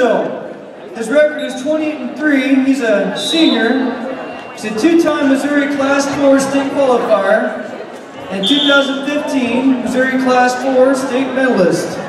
Brazil. His record is 28-3. He's a senior. He's a two-time Missouri Class 4 state qualifier and 2015 Missouri Class 4 state medalist.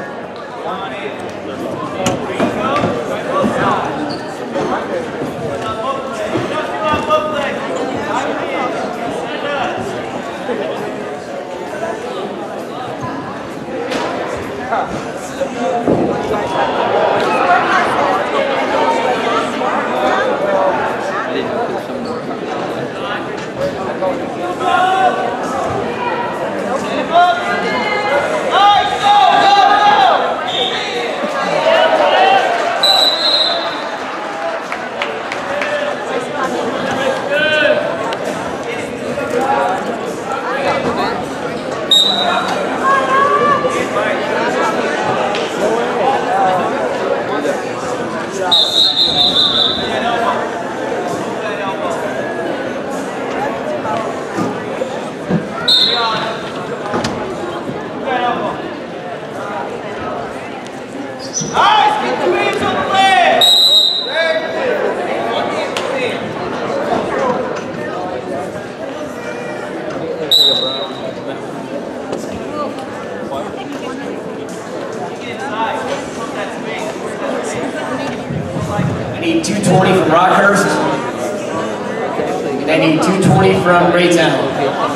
I need 220 from Rockhurst. And I need 220 from Raytown.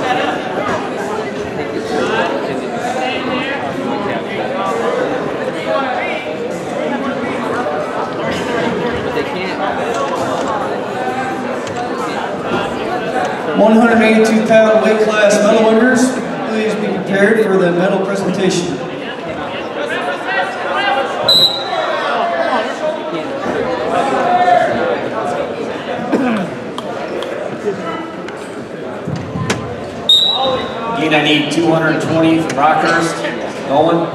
182-pound weight class medal winners, please be prepared for the medal presentation. Again, I need 220 from Rockhurst. Nolan.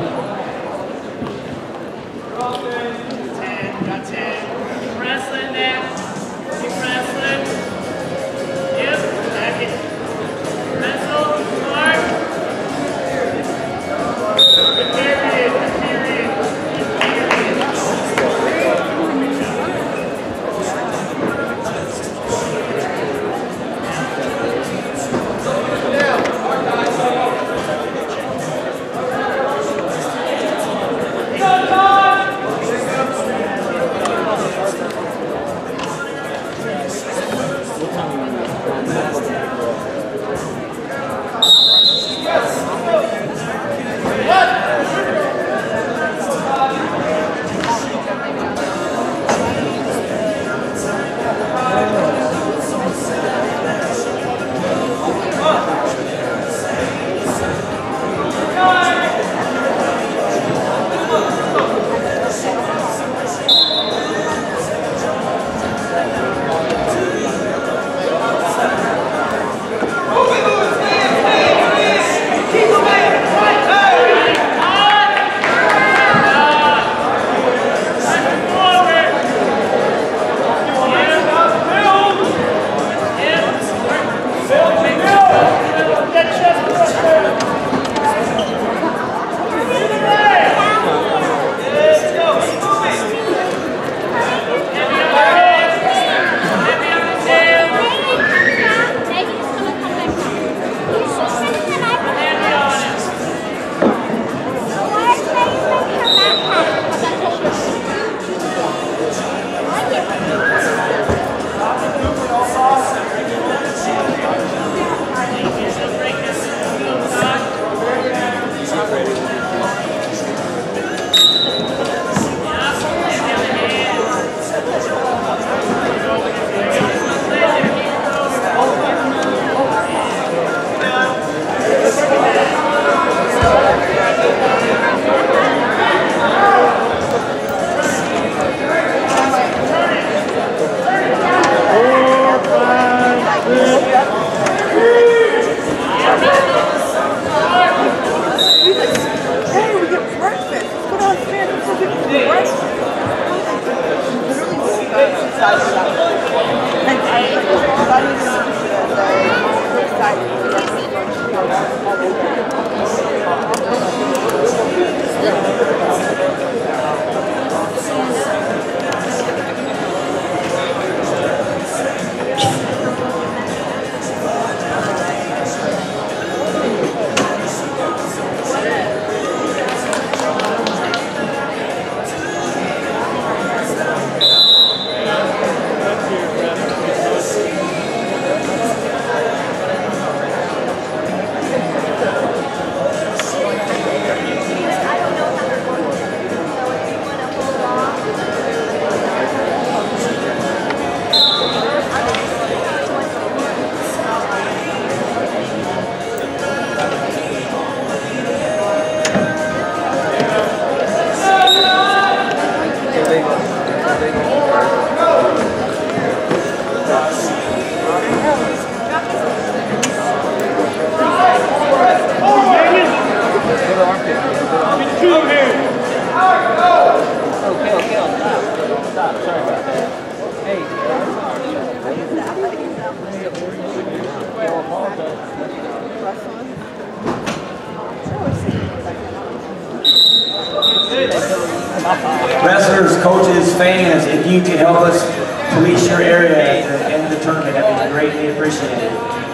Wrestlers, coaches, fans, if you can help us police your area at the end of the tournament, that'd be greatly appreciated.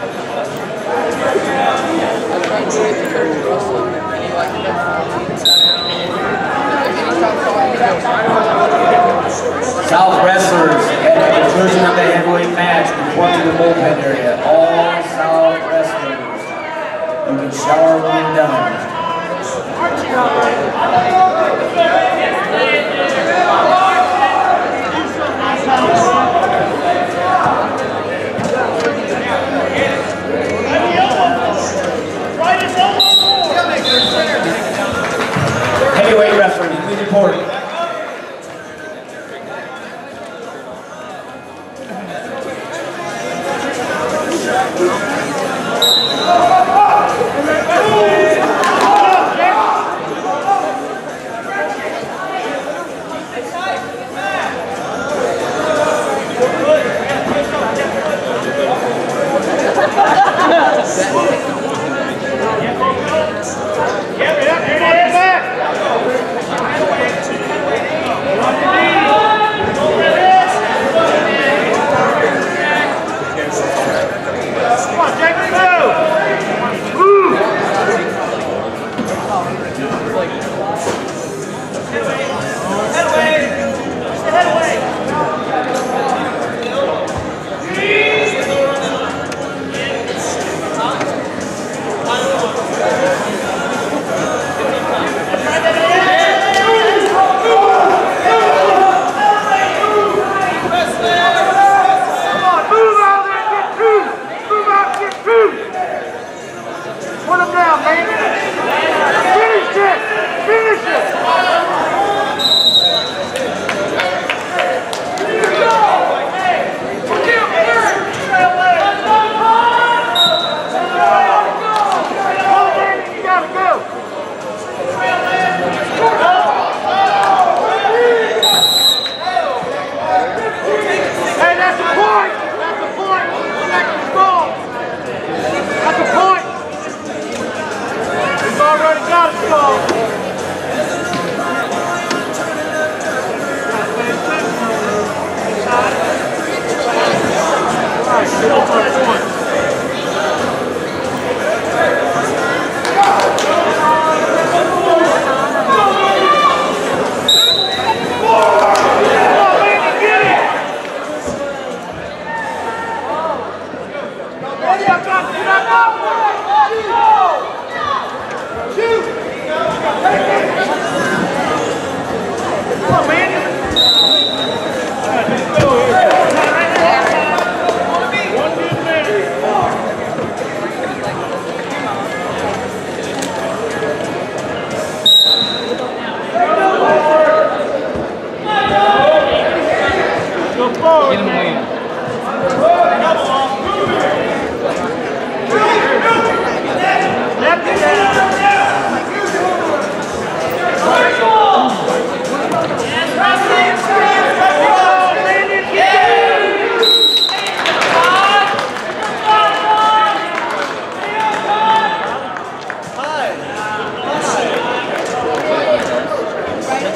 South wrestlers, at the conclusion of the heavyweight match, report to the bullpen area. All South wrestlers, you can shower when you're done. Heavyweight wrestling, please report.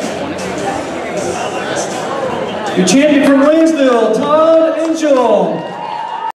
Your champion from Lanesville, Todd Angel.